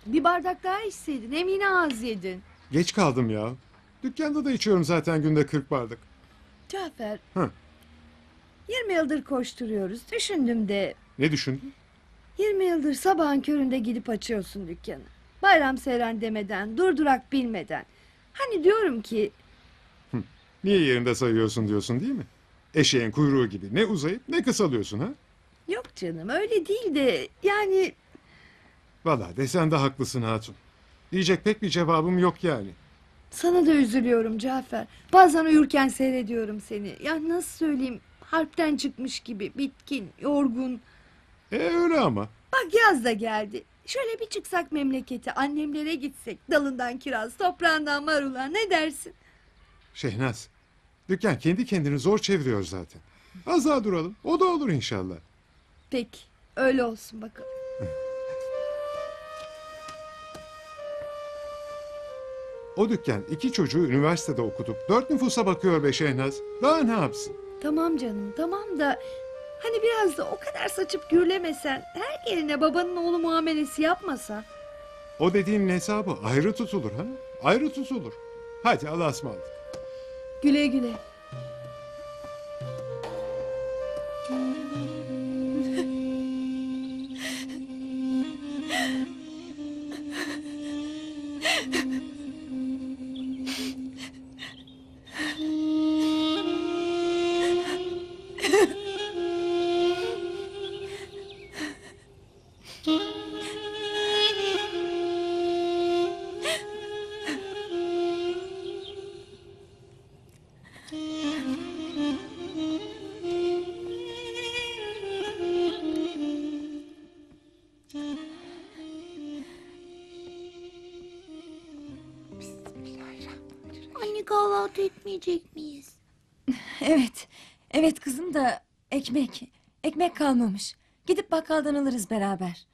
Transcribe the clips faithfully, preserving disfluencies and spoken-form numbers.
Bir bardak daha içseydin, hem yine az yedin. Geç kaldım ya. Dükkanda da içiyorum zaten günde kırk bardak. Cafer, Hı. yirmi yıldır koşturuyoruz. Düşündüm de Ne düşündün? yirmi yıldır sabahın köründe gidip açıyorsun dükkanı. Bayram seyran demeden, durdurak bilmeden. Hani diyorum ki Niye yerinde sayıyorsun diyorsun değil mi? Eşeğin kuyruğu gibi ne uzayıp ne kısalıyorsun ha? yok canım öyle değil de yani Vallahi desen de haklısın hatun. Diyecek pek bir cevabım yok yani. sana da üzülüyorum Cafer. Bazen uyurken seyrediyorum seni. Ya nasıl söyleyeyim, harpten çıkmış gibi bitkin, yorgun. E öyle ama. Bak yaz da geldi. Şöyle bir çıksak memlekete, annemlere gitsek. Dalından kiraz, toprağından marula, ne dersin? Şehnaz, dükkan kendi kendini zor çeviriyor zaten. Az daha duralım, o da olur inşallah. Peki, öyle olsun bakalım. O dükkan iki çocuğu üniversitede okutup dört nüfusa bakıyor be Şehnaz. Daha ne yapsın? Tamam canım, tamam da hani biraz da o kadar saçıp gürlemesen, her geline babanın oğlu muamelesi yapmasa. O dediğinin hesabı ayrı tutulur ha? Ayrı tutulur. Hadi Allah'a ısmarladık. Güle güle. Anne, kahvaltı etmeyecek miyiz? Evet, evet kızım da ekmek, ekmek kalmamış. Gidip bakkaldan alırız beraber.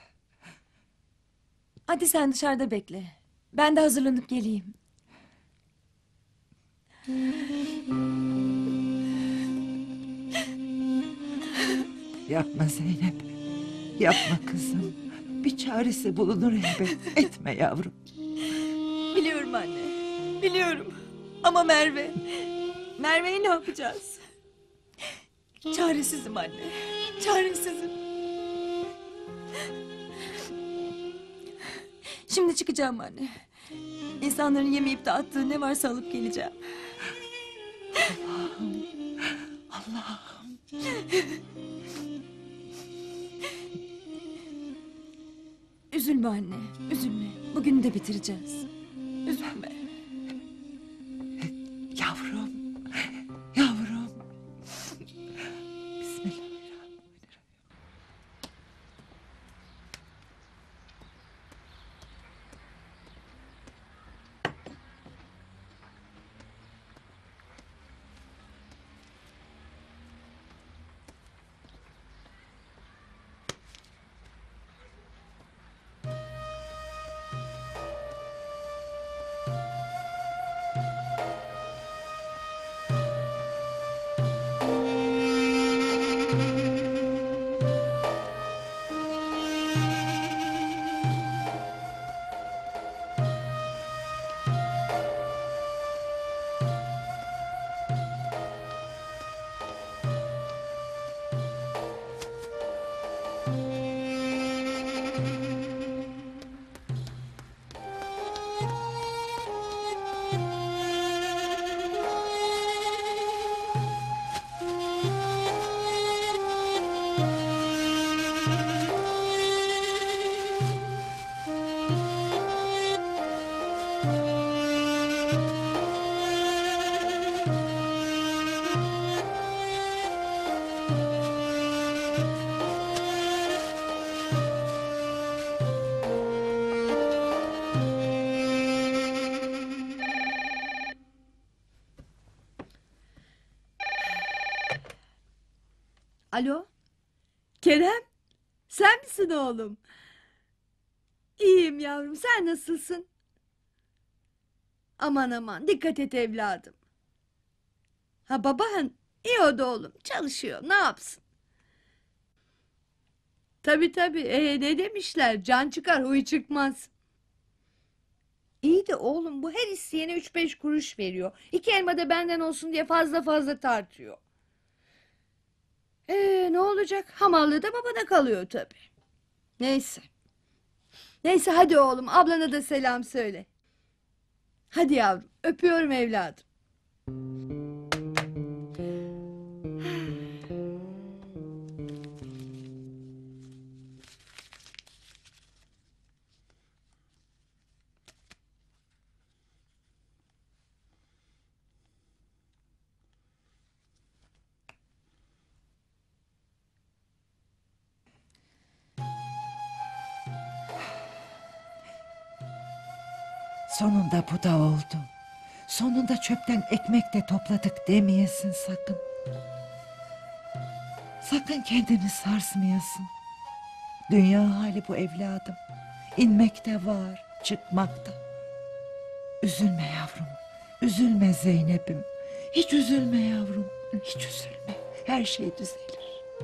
Hadi sen dışarıda bekle. Ben de hazırlanıp geleyim. Yapma Zeynep. Yapma kızım. Bir çaresi bulunur elbet. Etme yavrum. Biliyorum anne, biliyorum. Ama Merve, Merve'yi ne yapacağız? Çaresizim anne, çaresizim. Şimdi çıkacağım anne. İnsanların yemeyip de attığı ne varsa alıp geleceğim. Allah'ım. Üzülme anne, üzülme. Bugün de bitireceğiz. Üzülme. Yavrum. Yavrum. Bismillahirrahmanirrahim. Alo? Kerem? Sen misin oğlum? İyiyim yavrum, sen nasılsın? Aman aman, dikkat et evladım. Ha baban, iyi o da oğlum, çalışıyor, ne yapsın? Tabii tabii. Ee, ne demişler? Can çıkar, huy çıkmaz. İyi de oğlum bu her isteyene üç beş kuruş veriyor. İki elma da benden olsun diye fazla fazla tartıyor. Ee, ne olacak? Hamallığı da babana kalıyor tabii. Neyse. Neyse hadi oğlum, ablana da selam söyle. Hadi yavrum, öpüyorum evladım. Sonunda bu da oldu. Sonunda çöpten ekmek de topladık demeyesin sakın. Sakın kendini sarsmayasın. Dünya hali bu evladım. İnmek de var, çıkmak da. Üzülme yavrum. Üzülme Zeynep'im. Hiç üzülme yavrum. Hiç üzülme. Her şey düzelir.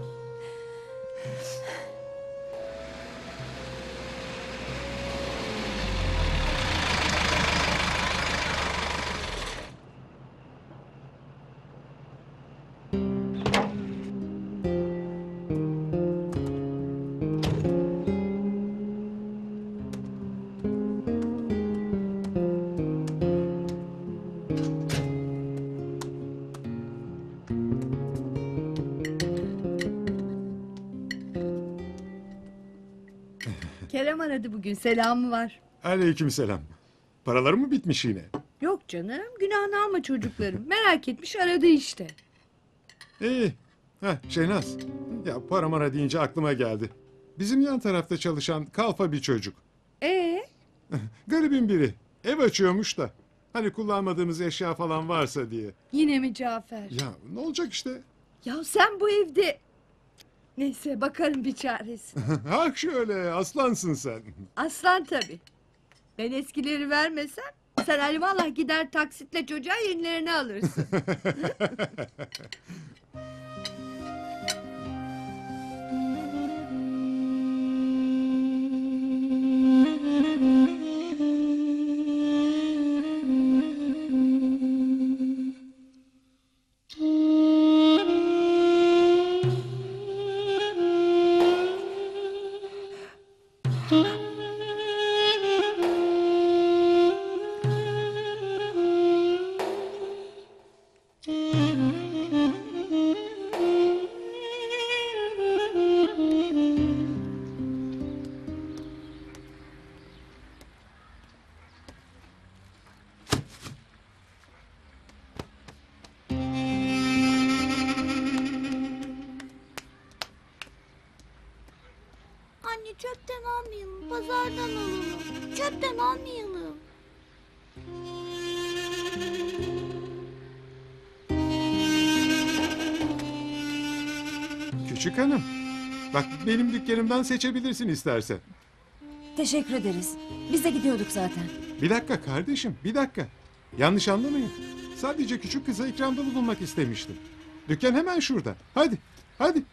Kerem aradı bugün, selamı var. Aleykümselam. Paraları mı bitmiş yine? Yok canım, günahını alma çocuklarım. Merak etmiş, aradı işte. İyi. Heh, Şehnaz. Ya para mara deyince aklıma geldi. Bizim yan tarafta çalışan kalfa bir çocuk. Ee, Garibin biri. Ev açıyormuş da. Hani kullanmadığımız eşya falan varsa diye. yine mi Cafer? Ya ne olacak işte? Ya sen bu evde... Neyse, bakarım bir çaresi. Hak şöyle, aslansın sen. Aslan tabii. Ben eskileri vermesem, sen alimallah gider taksitle çocuğa yenilerini alırsın. Anne çöpten almayalım, pazardan alalım. Çöpten almayalım. Küçük hanım. Bak benim dükkanımdan seçebilirsin istersen. Teşekkür ederiz. Biz de gidiyorduk zaten. Bir dakika kardeşim, bir dakika. Yanlış anlamayın. Sadece küçük kıza ikramda bulunmak istemiştim. Dükkan hemen şurada. Hadi, hadi.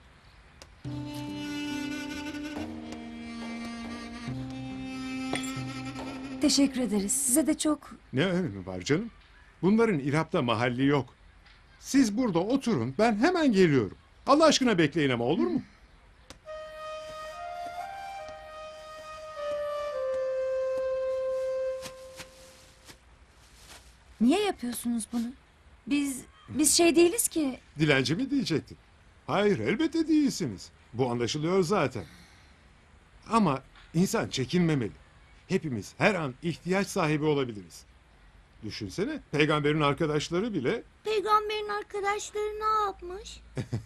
Teşekkür ederiz. Size de çok... Ne önemi var canım? Bunların İrap'ta mahalli yok. Siz burada oturun, ben hemen geliyorum. Allah aşkına bekleyin ama olur mu? Niye yapıyorsunuz bunu? Biz... Biz şey değiliz ki... Dilenci mi diyecektin? Hayır, elbette değilsiniz. Bu anlaşılıyor zaten. Ama insan çekinmemeli. Hepimiz her an ihtiyaç sahibi olabiliriz. Düşünsene, peygamberin arkadaşları bile Peygamberin arkadaşları ne yapmış?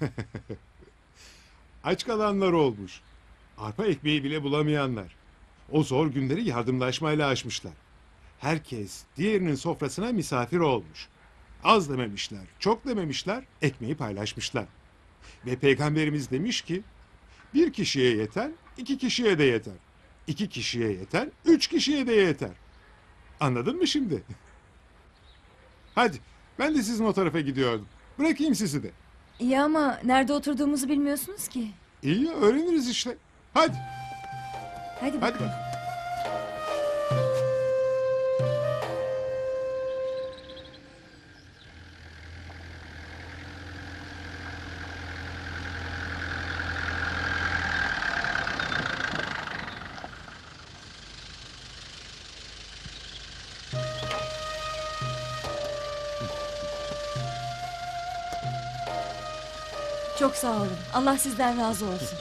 aç kalanlar olmuş. Arpa ekmeği bile bulamayanlar. O zor günleri yardımlaşmayla aşmışlar. Herkes diğerinin sofrasına misafir olmuş. Az dememişler, çok dememişler, ekmeği paylaşmışlar. Ve peygamberimiz demiş ki, bir kişiye yeter, iki kişiye de yeter. İki kişiye yeter, üç kişiye de yeter. Anladın mı şimdi? Hadi, ben de sizin o tarafa gidiyordum. Bırakayım sizi de. İyi ama nerede oturduğumuzu bilmiyorsunuz ki. İyi, öğreniriz işte. Hadi. Hadi Hadi bakalım. bak. Çok sağ olun. Allah sizden razı olsun.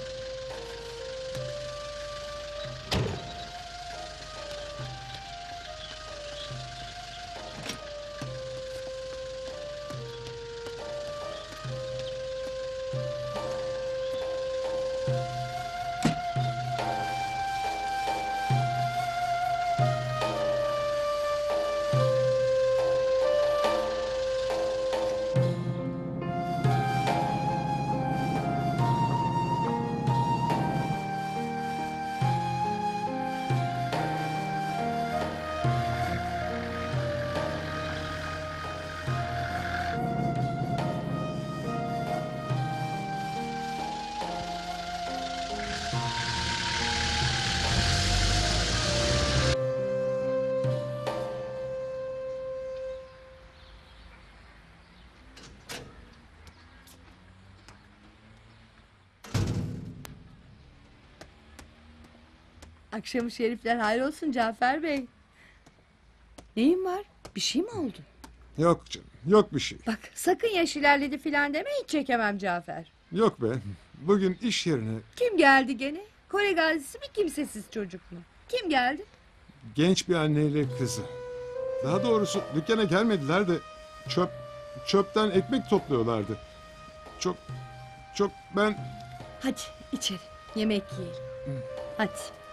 Akşamı şerifler hayrolsun Cafer Bey. Neyin var? Bir şey mi oldu? Yok canım. Yok bir şey. Bak sakın yaş ilerledi filan deme, hiç çekemem Cafer. Yok be. Bugün iş yerine Kim geldi gene? Kore gazisi mi, kimsesiz çocuk mu? Kim geldi? genç bir anneyle kızı. Daha doğrusu dükkana gelmediler de çöp çöpten ekmek topluyorlardı. Çok çok ben Hadi içeri yemek yiyelim. Hadi.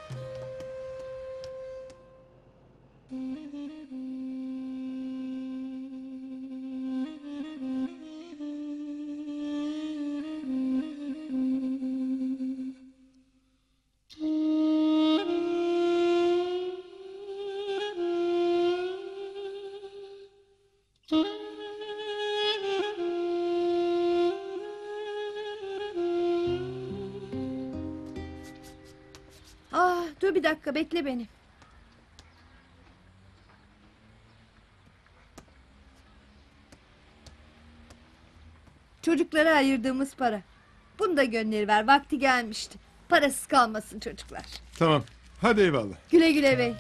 Ah, dur bir dakika, bekle beni. Çocuklara ayırdığımız para. Bunu da gönderiver, vakti gelmişti. Parasız kalmasın çocuklar. tamam. Hadi eyvallah. Güle güle bey.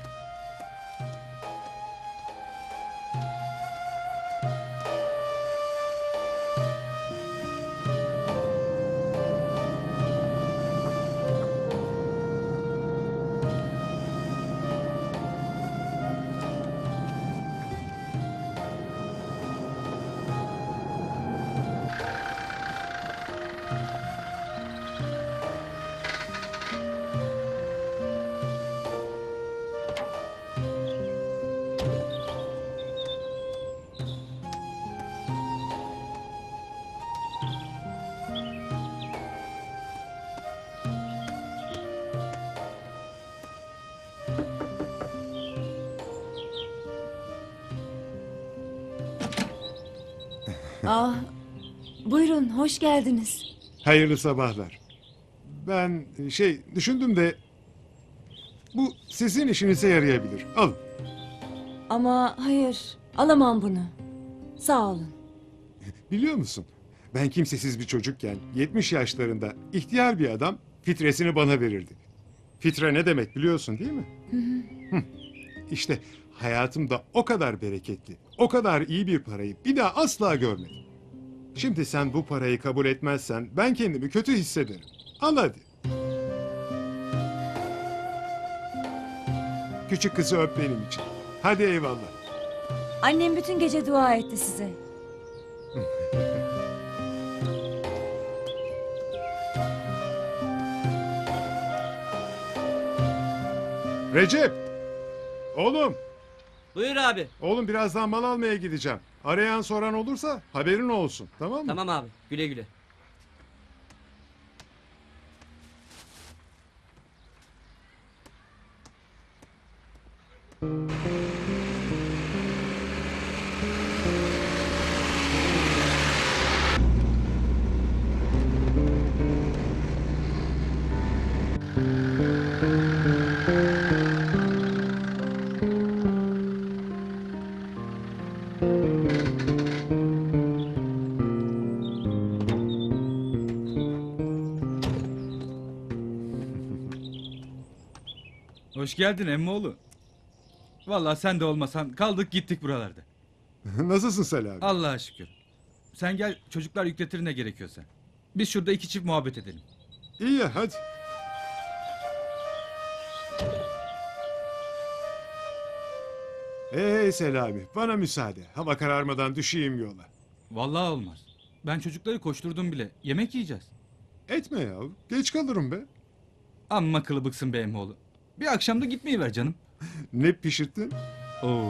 Ah, buyurun, hoş geldiniz. Hayırlı sabahlar. Ben şey düşündüm de bu sizin işinize yarayabilir. Alın. Ama hayır, alamam bunu. Sağ olun. Biliyor musun? Ben kimsesiz bir çocukken yetmiş yaşlarında ihtiyar bir adam fitresini bana verirdi. Fitre ne demek biliyorsun değil mi? Hı. İşte hayatımda o kadar bereketli, o kadar iyi bir parayı bir daha asla görmedim. Şimdi sen bu parayı kabul etmezsen ben kendimi kötü hissederim. Al hadi. Küçük kızı öp benim için. Hadi eyvallah. Annem bütün gece dua etti size. Recep! Oğlum! Buyur abi. Oğlum birazdan mal almaya gideceğim. Arayan soran olursa haberin olsun. Tamam mı? Tamam abi. Güle güle. Hoş geldin emmoğlu. Vallahi sen de olmasan kaldık gittik buralarda. Nasılsın Selami? Allah'a şükür. Sen gel, çocuklar yükletir ne gerekiyorsa. Biz şurada iki çift muhabbet edelim. İyi ya, hadi. Hey Selami, bana müsaade. Hava kararmadan düşeyim yola. Vallahi olmaz. Ben çocukları koşturdum bile. Yemek yiyeceğiz. Etme ya, geç kalırım be. Amma kılıbıksın be emmoğlu. Bir akşamda gitmeyi ver canım. Ne pişirttin? Oo.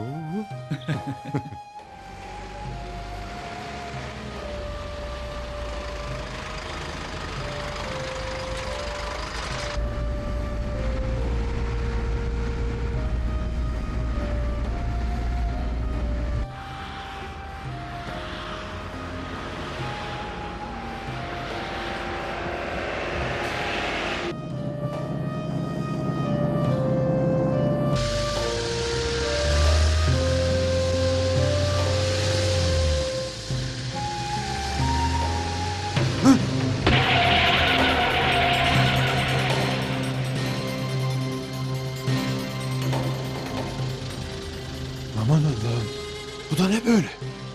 Aman Allah'ım, bu da ne böyle?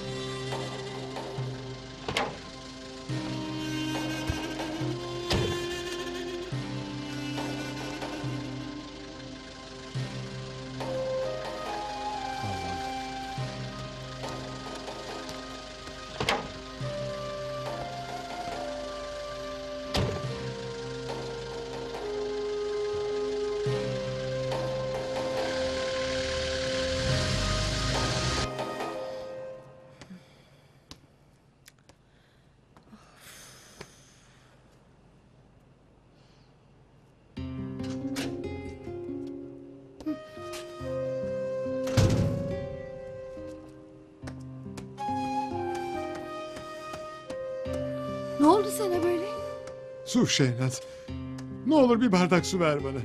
Ne oldu sana böyle? Su Şehnaz, ne olur bir bardak su ver bana.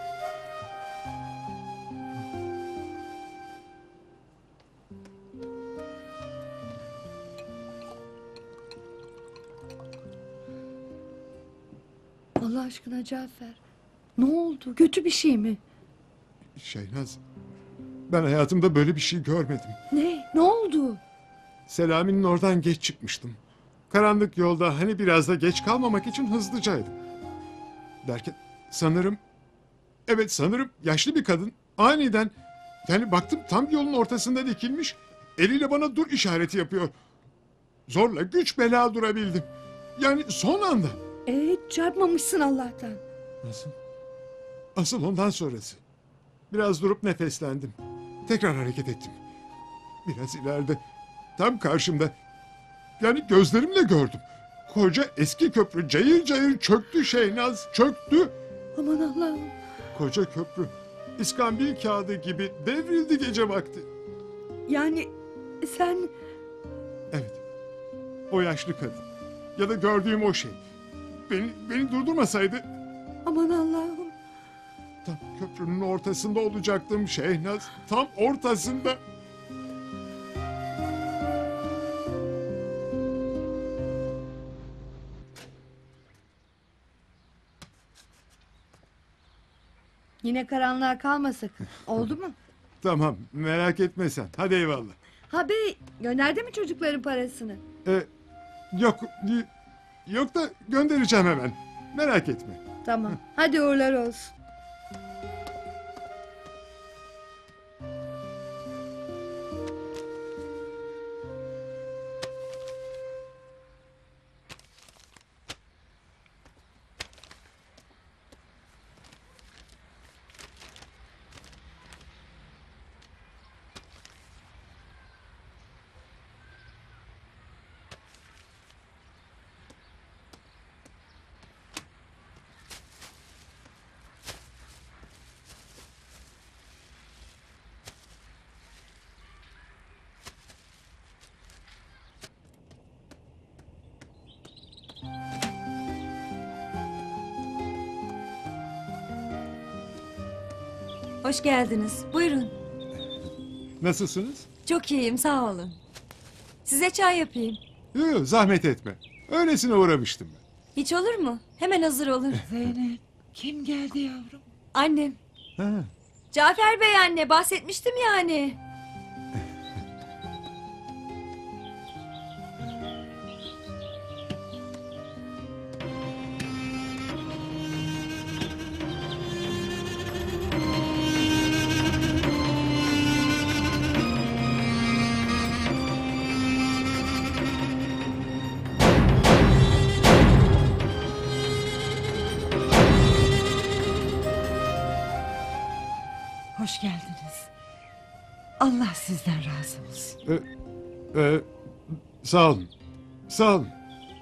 Allah aşkına cevap ver. Ne oldu? Kötü bir şey mi? Şehnaz, ben hayatımda böyle bir şey görmedim. Ne? Ne oldu? Selami'nin oradan geç çıkmıştım. Karanlık yolda hani biraz da geç kalmamak için hızlıcaydım. Derken sanırım, evet sanırım yaşlı bir kadın aniden, yani baktım tam yolun ortasında dikilmiş, eliyle bana dur işareti yapıyor. Zorla güç bela durabildim. Yani son anda. Ee, çarpmamışsın Allah'tan. Nasıl? Asıl ondan sonrası. Biraz durup nefeslendim. Tekrar hareket ettim. Biraz ileride, tam karşımda, yani gözlerimle gördüm. Koca eski köprü cayır cayır çöktü Şehnaz, çöktü. Aman Allah'ım. Koca köprü iskambil kağıdı gibi devrildi gece vakti. Yani sen... Evet, o yaşlı kadın ya da gördüğüm o şey beni, beni durdurmasaydı Aman Allah'ım. tam köprünün ortasında olacaktım Şehnaz, tam ortasında. Yine karanlığa kalma sakın. Oldu mu? Tamam, merak etme sen, hadi eyvallah. Ha bey, gönderdi mi çocukların parasını? Ee, yok y- yok da göndereceğim hemen, merak etme. Tamam. Hadi uğurlar olsun. Hoş geldiniz. Buyurun. Nasılsınız? Çok iyiyim, sağ olun. Size çay yapayım. Yok yok, zahmet etme. Öylesine uğramıştım ben. Hiç olur mu? Hemen hazır olur. Zeynep kim geldi yavrum? Annem. Ha, Cafer Bey anne, bahsetmiştim yani. Hoş geldiniz. Allah sizden razı olsun. e, e, sağ olun. Sağ olun.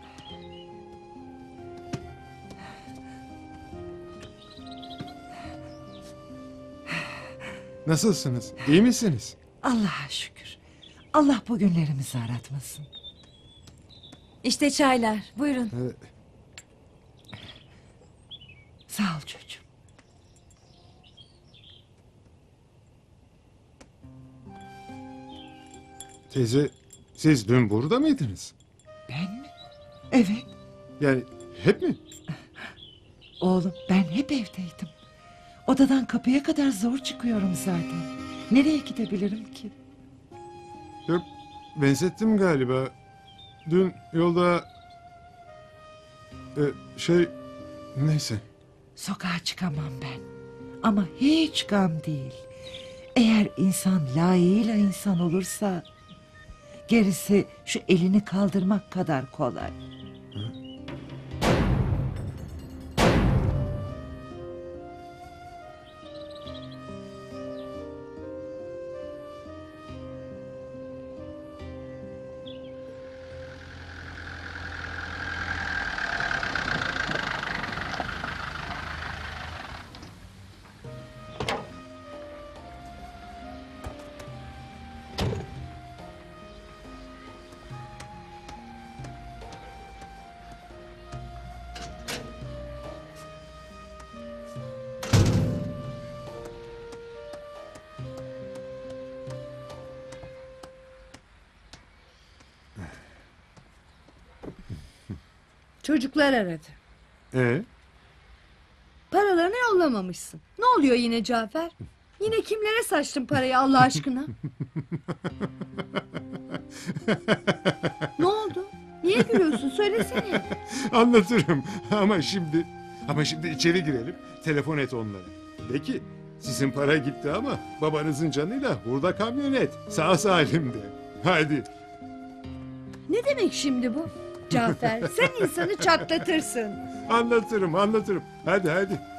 Nasılsınız? İyi misiniz? Allah'a şükür. Allah bu günlerimizi aratmasın. İşte çaylar, buyurun. E, Sağ ol çocuğum. teyze, siz dün burada mıydınız? Ben mi? Evet. Yani hep mi? Oğlum ben hep evdeydim. Odadan kapıya kadar zor çıkıyorum zaten. Nereye gidebilirim ki? Yok, benzettim galiba. Dün yolda... E, şey... Neyse. Sokağa çıkamam ben. Ama hiç gam değil. Eğer insan layığıyla insan olursa... gerisi şu elini kaldırmak kadar kolay. Çocuklar aradı. E, Paralarını yollamamışsın. Ne oluyor yine Cafer? Yine kimlere saçtın parayı Allah aşkına? Ne oldu? Niye gülüyorsun? Söylesene. anlatırım ama şimdi... Ama şimdi içeri girelim. Telefon et onlara. De ki sizin para gitti ama babanızın canıyla burada kamyonet. Sağ salim de. Hadi. Ne demek şimdi bu? Cafer, sen insanı çatlatırsın. Anlatırım anlatırım. Hadi hadi.